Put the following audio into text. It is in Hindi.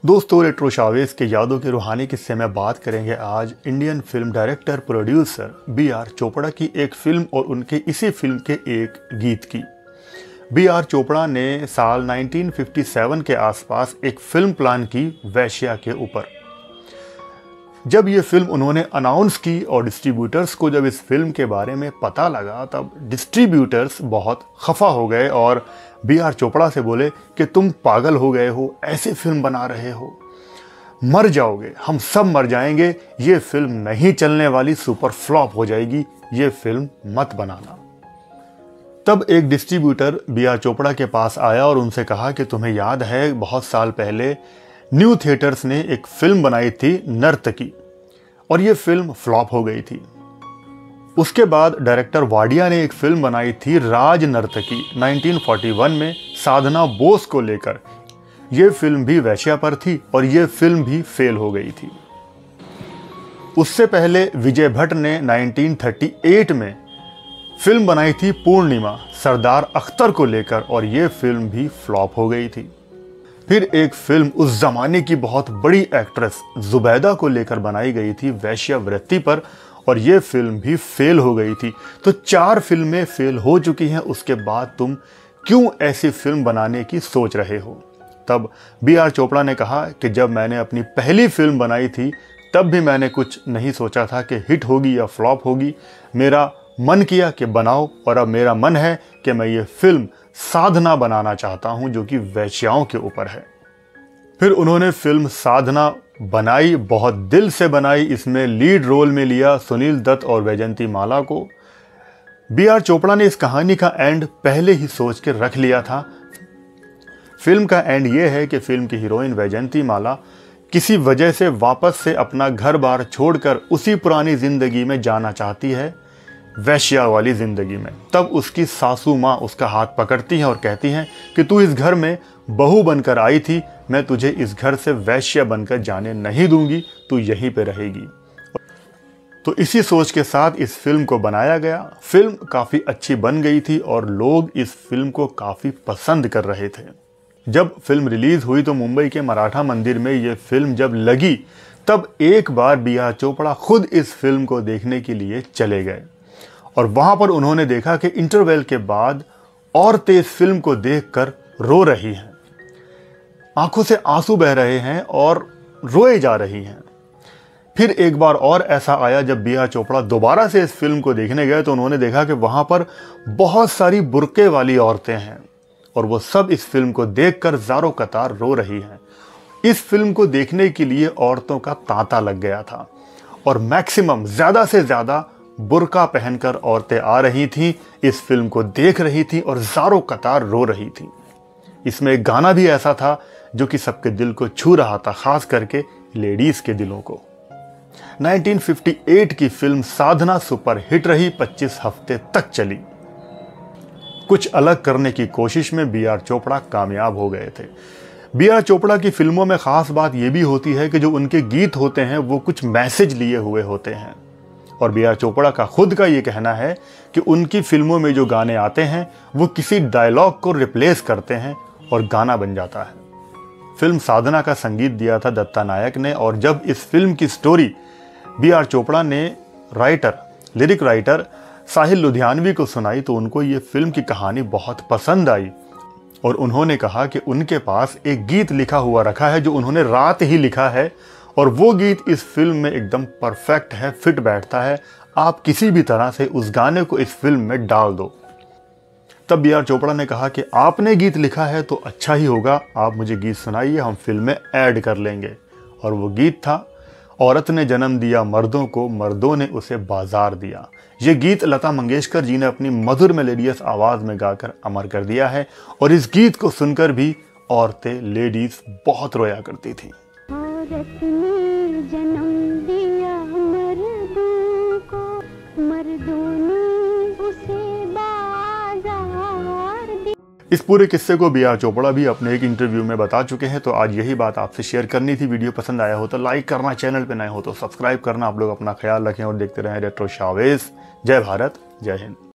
दोस्तों, रेट्रो शावेज के यादों के रूहानी किस्से में बात करेंगे आज Indian film director producer B R. Chopra की एक फिल्म और उनके इसी फिल्म के एक गीत की। बी.आर. चोपड़ा ने साल 1957 के आसपास एक फिल्म प्लान की वैश्या के ऊपर। जब ये फिल्म उन्होंने अनाउंस की और डिस्ट्रीब्यूटर्स को जब इस फिल्म के बारे में पता लगा, तब डिस्ट्रीब्यूटर्स बहुत खफा हो गए और बी.आर. चोपड़ा से बोले कि तुम पागल हो गए हो, ऐसी फिल्म बना रहे हो, मर जाओगे, हम सब मर जाएंगे, ये फिल्म नहीं चलने वाली, सुपर फ्लॉप हो जाएगी, ये फिल्म मत बनाना। तब एक डिस्ट्रीब्यूटर बी.आर. चोपड़ा के पास आया और उनसे कहा कि तुम्हें याद है बहुत साल पहले न्यू थिएटर्स ने एक फिल्म बनाई थी नर्तकी, और ये फिल्म फ्लॉप हो गई थी। उसके बाद डायरेक्टर वाडिया ने एक फिल्म बनाई थी राज नर्तकी 1941 में साधना बोस को लेकर। ये फिल्म भी वैश्या पर थी और ये फिल्म भी फेल हो गई थी। उससे पहले विजय भट्ट ने 1938 में फिल्म बनाई थी पूर्णिमा सरदार अख्तर को लेकर, और ये फिल्म भी फ्लॉप हो गई थी। फिर एक फिल्म उस जमाने की बहुत बड़ी एक्ट्रेस जुबैदा को लेकर बनाई गई थी वैश्यावृत्ति पर, और ये फिल्म भी फेल हो गई थी। तो 4 फिल्में फेल हो चुकी हैं, उसके बाद तुम क्यों ऐसी फिल्म बनाने की सोच रहे हो? तब बी.आर. चोपड़ा ने कहा कि जब मैंने अपनी पहली फिल्म बनाई थी तब भी मैंने कुछ नहीं सोचा था कि हिट होगी या फ्लॉप होगी। मेरा मन किया कि बनाओ, और अब मेरा मन है कि मैं ये फिल्म साधना बनाना चाहता हूं, जो कि वैश्याओं के ऊपर है। फिर उन्होंने फिल्म साधना बनाई, बहुत दिल से बनाई। इसमें लीड रोल में लिया सुनील दत्त और वैजयंती माला को। बी.आर. चोपड़ा ने इस कहानी का एंड पहले ही सोच के रख लिया था। फिल्म का एंड ये है कि फिल्म की हीरोइन वैजयंती माला किसी वजह से वापस से अपना घर बार छोड़कर उसी पुरानी जिंदगी में जाना चाहती है, वैश्या वाली जिंदगी में। तब उसकी सासू माँ उसका हाथ पकड़ती हैं और कहती हैं कि तू इस घर में बहू बनकर आई थी, मैं तुझे इस घर से वैश्या बनकर जाने नहीं दूंगी, तू यहीं पे रहेगी। तो इसी सोच के साथ इस फिल्म को बनाया गया। फिल्म काफ़ी अच्छी बन गई थी और लोग इस फिल्म को काफ़ी पसंद कर रहे थे। जब फिल्म रिलीज़ हुई तो मुंबई के मराठा मंदिर में ये फिल्म जब लगी, तब एक बार बी.आर. चोपड़ा खुद इस फिल्म को देखने के लिए चले गए, और वहाँ पर उन्होंने देखा कि इंटरवल के बाद औरतें इस फिल्म को देखकर रो रही हैं, आंखों से आंसू बह रहे हैं और रोए जा रही हैं। फिर एक बार और ऐसा आया जब बी.आर. चोपड़ा दोबारा से इस फिल्म को देखने गए तो उन्होंने देखा कि वहाँ पर बहुत सारी बुर्के वाली औरतें हैं, और वो सब इस फिल्म को देखकर ज़ारों कतार रो रही हैं। इस फिल्म को देखने के लिए औरतों का तांता लग गया था, और मैक्सिमम ज़्यादा से ज़्यादा बुर्का पहनकर औरतें आ रही थीं, इस फिल्म को देख रही थीं और ज़ारों कतार रो रही थीं। इसमें एक गाना भी ऐसा था जो कि सबके दिल को छू रहा था, खास करके लेडीज़ के दिलों को। 1958 की फिल्म साधना सुपर हिट रही, 25 हफ्ते तक चली। कुछ अलग करने की कोशिश में बी.आर. चोपड़ा कामयाब हो गए थे। बी.आर. चोपड़ा की फिल्मों में ख़ास बात यह भी होती है कि जो उनके गीत होते हैं वो कुछ मैसेज लिए हुए होते हैं, और बी.आर. चोपड़ा का खुद का ये कहना है कि उनकी फिल्मों में जो गाने आते हैं वो किसी डायलॉग को रिप्लेस करते हैं और गाना बन जाता है। फिल्म साधना का संगीत दिया था दत्ता नायक ने, और जब इस फिल्म की स्टोरी बी.आर. चोपड़ा ने लिरिक राइटर साहिल लुधियानवी को सुनाई तो उनको ये फिल्म की कहानी बहुत पसंद आई, और उन्होंने कहा कि उनके पास एक गीत लिखा हुआ रखा है जो उन्होंने रात ही लिखा है, और वो गीत इस फिल्म में एकदम परफेक्ट है, फिट बैठता है। आप किसी भी तरह से उस गाने को इस फिल्म में डाल दो। तब बी.आर. चोपड़ा ने कहा कि आपने गीत लिखा है तो अच्छा ही होगा, आप मुझे गीत सुनाइए, हम फिल्म में ऐड कर लेंगे। और वो गीत था औरत ने जन्म दिया मर्दों को, मर्दों ने उसे बाजार दिया। ये गीत लता मंगेशकर जी ने अपनी मधुर मेलोडियस आवाज़ में गाकर अमर कर दिया है, और इस गीत को सुनकर भी औरतें, लेडीज़ बहुत रोया करती थी। औरत ने जन्म दिया मर्दों को, मर्दों ने उसे बाजार दिया। इस पूरे किस्से को बी.आर. चोपड़ा भी अपने एक इंटरव्यू में बता चुके हैं। तो आज यही बात आपसे शेयर करनी थी। वीडियो पसंद आया हो तो लाइक करना, चैनल पे नए हो तो सब्सक्राइब करना। आप लोग अपना ख्याल रखें और देखते रहें रेट्रो शावेज। जय भारत, जय हिंद।